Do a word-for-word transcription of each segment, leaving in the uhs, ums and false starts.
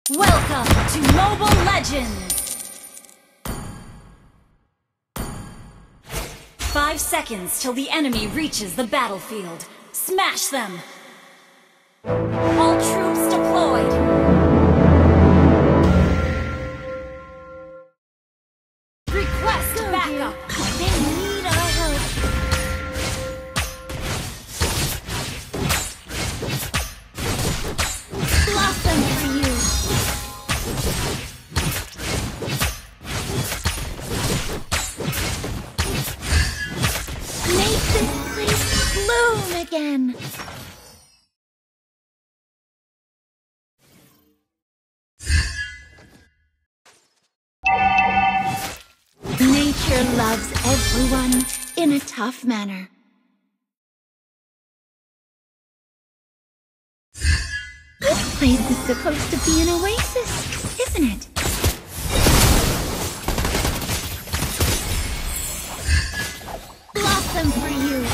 Welcome to Mobile Legends! Five seconds till the enemy reaches the battlefield. Smash them! All troops deployed! Request backup! They need our help! Blossom for you! Make this place bloom again! Nature loves everyone in a tough manner. This place is supposed to be an oasis, isn't it? Blossom for you!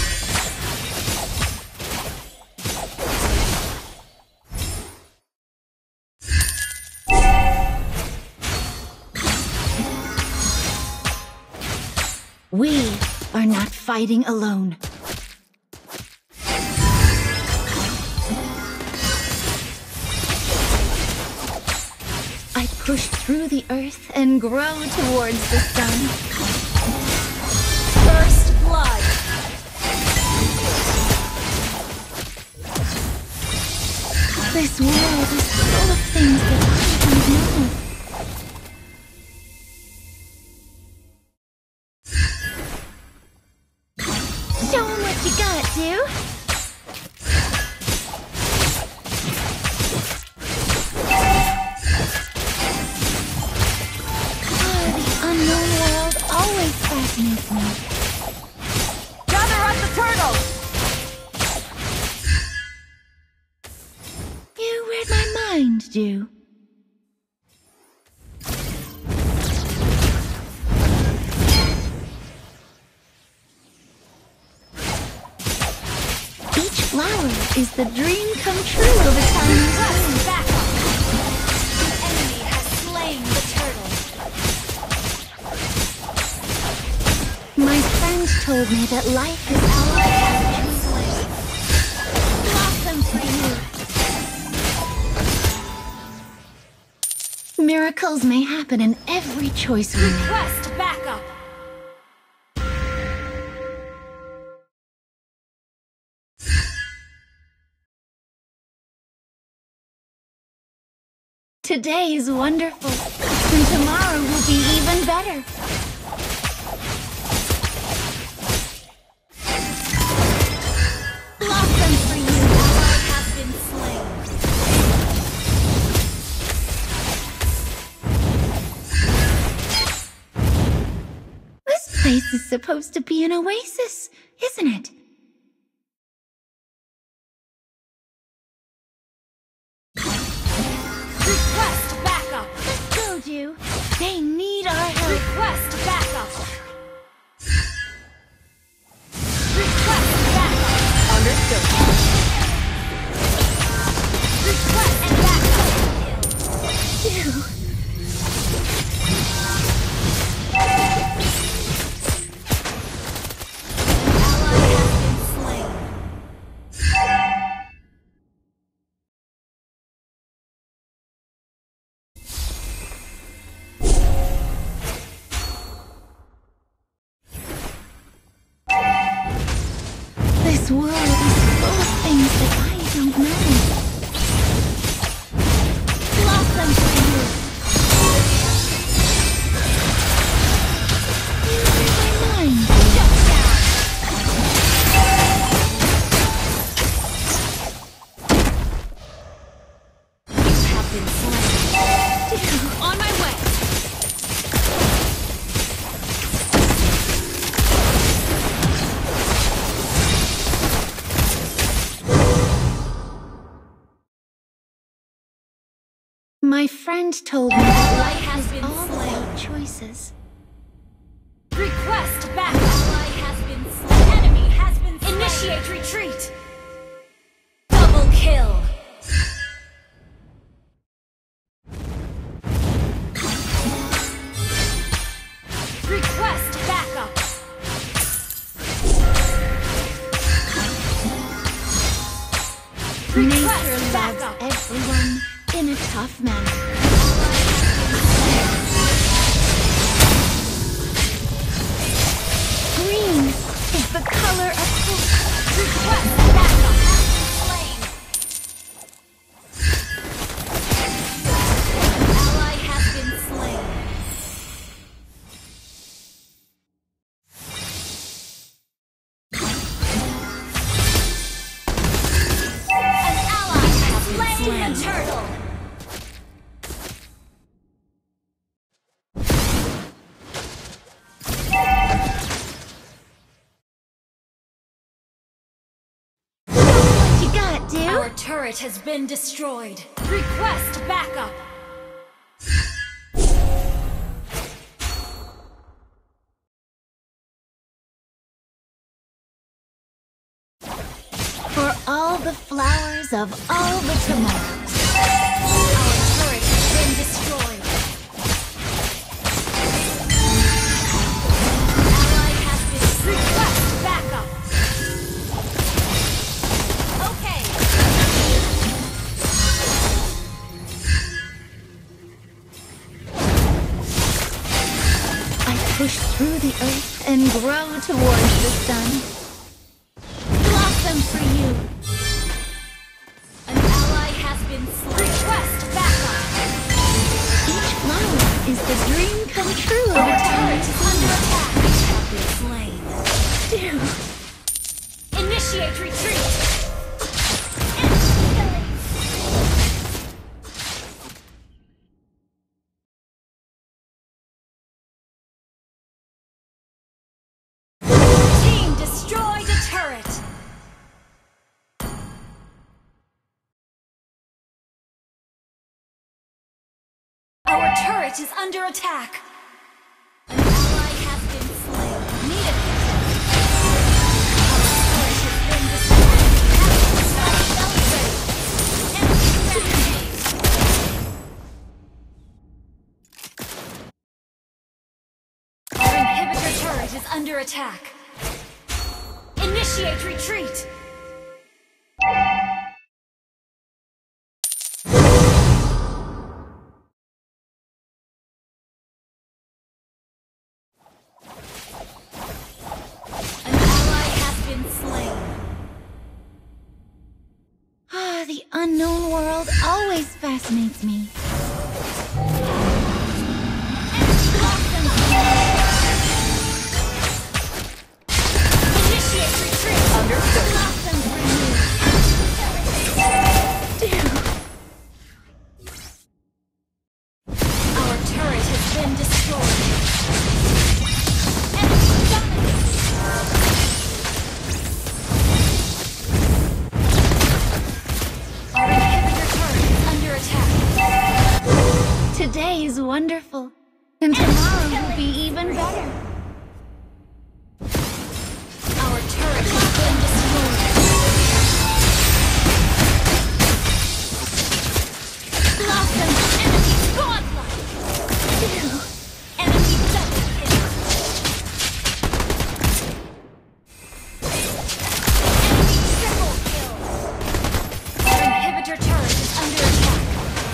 We are not fighting alone. I push through the earth and grow towards the sun. First blood! This world is full of things that I don't know. Show 'em what you got, dude! Oh, the unknown world always fascinates me. Gather up the turtle! You read my mind, Jew. Flower is the dream come true of a tiny soul. Back up! The enemy has slain the turtle. My friend told me that life is our choice. Blossom for you. Miracles may happen in every choice we make. Request backup! Today is wonderful, and tomorrow will be even better. Blossom for you, ally has been slain. This place is supposed to be an oasis, isn't it? Request backup! I told you, they need our help. Request backup! Request backup! Understood. Request and backup! Ew. Ally has been slain. This world is full of things that I don't know. Blossom for you. You read my mind. Shut down. You have been slain. Dude, on my way. My friend told me that life has been all about choices. Request back! Ally has been slain. Enemy has been slain. Initiate retreat! Double kill! in a tough manner. Green is the color of hope. Request backup has been slain. An ally has been slain. An ally has slain the turtle. Our turret has been destroyed. Request backup. For all the flowers of all the tomorrows. Our turret has been destroyed. Ally has been request backup. Okay. Push through the earth and grow towards the sun. Blossom for you. An ally has been slain. Request backup. Each flower is the dream come true of a turret under attack. Have been slain. Do. Initiate retreat. Destroyed a turret! Our turret is under attack! An ally has been slain. Need it! Our turret has been destroyed. Enemy rampage! Our inhibitor turret is under attack. Initiate retreat! An ally has been slain. Ah, the unknown world always fascinates me. Our turret has been destroyed. Enemy dominated. Our inhibitor turret is under attack. Today is wonderful, and tomorrow will be even better. Our turret has been destroyed. Blossom, enemy godlike! Enemy double kill! Enemy triple kill! Our inhibitor turret is under attack.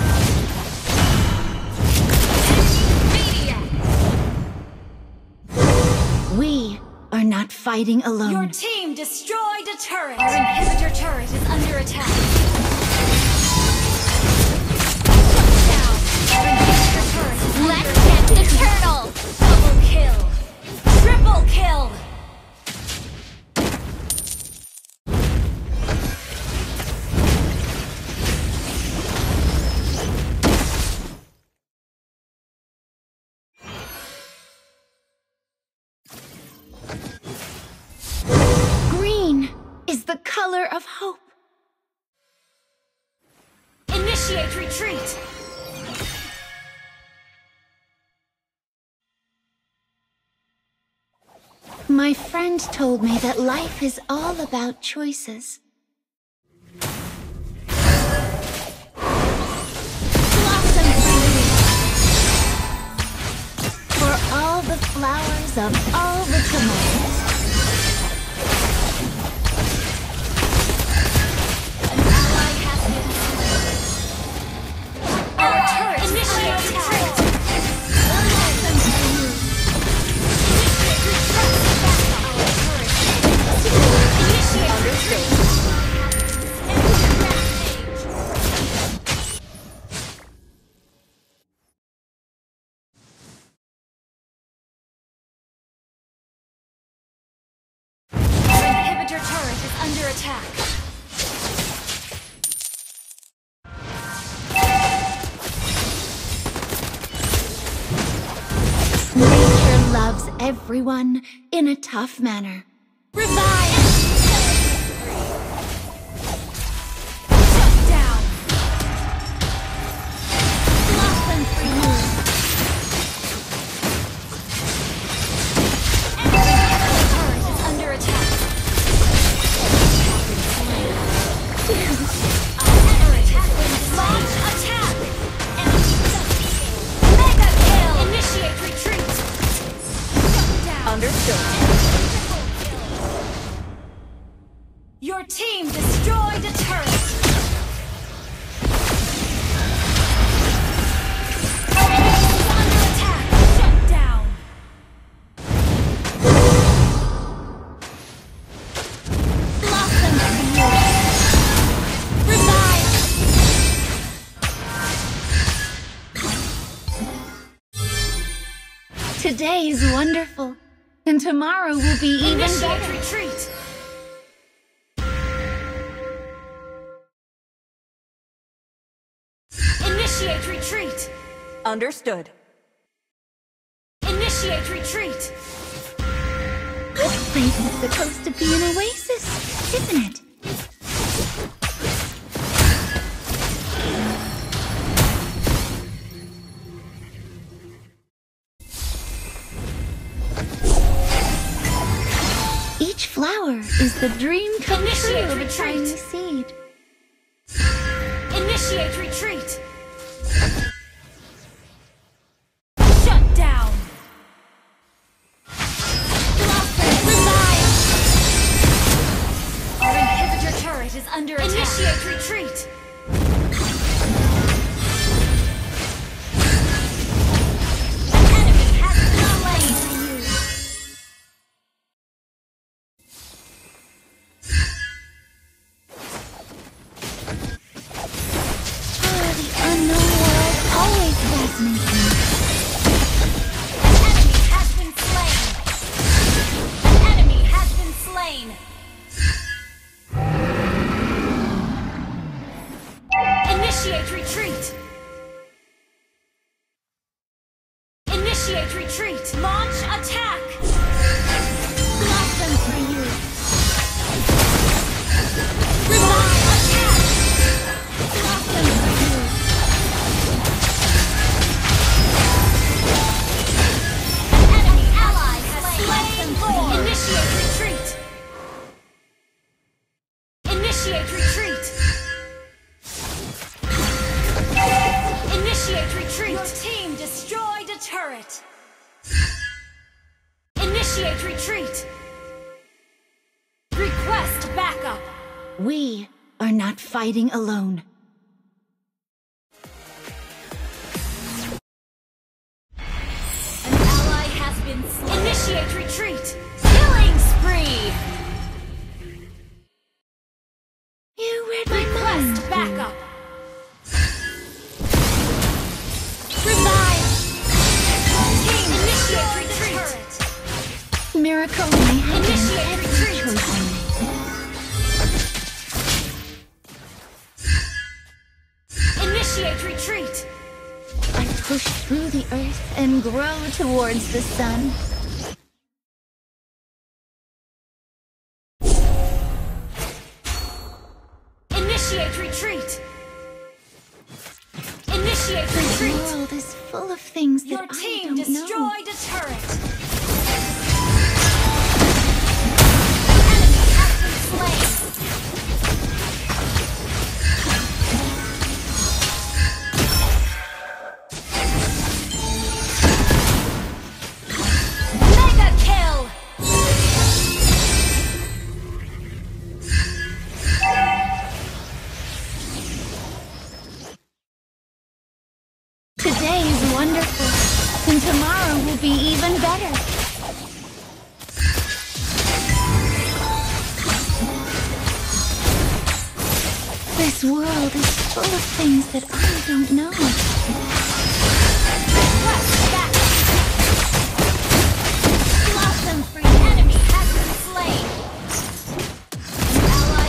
Enemy maniac! We are not fighting alone. Your team destroyed a turret! Our inhibitor turret is under attack. Let's get the turtle! Double kill! Triple kill! Green is the color of hope. Initiate retreat! My friend told me that life is all about choices. Blossom for all the flowers of all the tomorrows. An ally has been slain. attack. Nature loves everyone in a tough manner. Revive! Shut down! Blossom for you! Enemy turret is under attack. Our turret has been launch attack! Enemy mega kill! Initiate retreat! Shut down! Understood. Your team destroyed a turret! Enemy is under attack! Shut down! Blossom for you! Revive! Today's wonderful, and tomorrow will be even Initiate better. Retreat! Initiate retreat! Understood. Initiate retreat! This place is supposed to be an oasis, isn't it? Each flower is the dream come true of a tiny seed. Initiate retreat! Shut down! Blossom, revive! Our inhibitor turret is under attack. Initiate retreat! An enemy has been slain! Unknown world always fascinates me. An enemy has been slain. An enemy has been slain. Initiate retreat. Initiate retreat. Launch attack. Blossom for you. Revive attack. Blossom for you. Initiate retreat! Initiate retreat! Initiate retreat! Your team destroyed a turret! Initiate retreat! Request backup! We are not fighting alone. An ally has been slain. Initiate retreat! Killing spree! You read my mind. Request backup! Revive! Team, initiate retreat! Miracle may happen. Initiate retreat! Initiate retreat! I push through the earth and grow towards the sun. Initiate retreat! Initiate retreat! The world is full of things that I don't know. Your team destroyed a turret! Enemy has been slain! Mega kill! Today is wonderful, and tomorrow will be even better. This world is full of things that I don't know. Request back. Blossom free. Enemy has been slain. An ally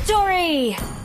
Victory!